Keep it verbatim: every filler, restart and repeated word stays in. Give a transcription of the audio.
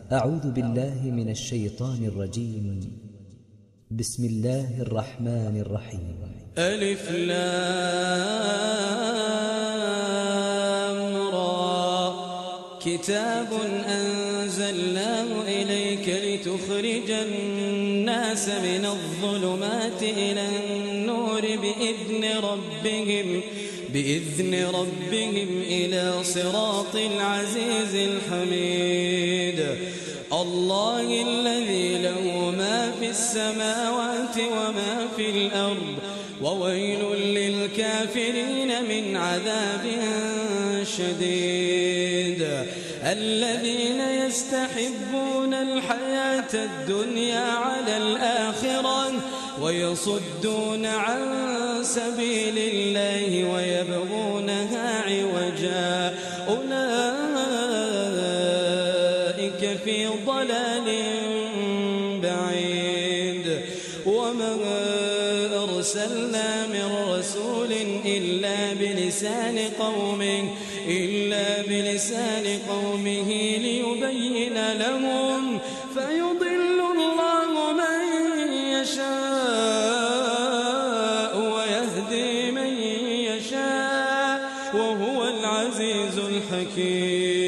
أعوذ بالله من الشيطان الرجيم. بسم الله الرحمن الرحيم. ألف لام را. كتاب أنزلناه إليك لتخرج الناس من الظلمات إلى النور بإذن ربهم بإذن ربهم إلى صراط العزيز الحميد. الله الذي له ما في السماوات وما في الأرض وويل للكافرين من عذاب شديد. الذين يستحبون الحياة الدنيا على الآخرة ويصدون عن سبيل الله ويبغونها عوجا أولئك في ضلال بعيد. وما أرسلنا من رسول إلا بلسان قومه إلا بلسان قومه ليبين لهم فيضل الله من يشاء ويهدي من يشاء وهو العزيز الحكيم.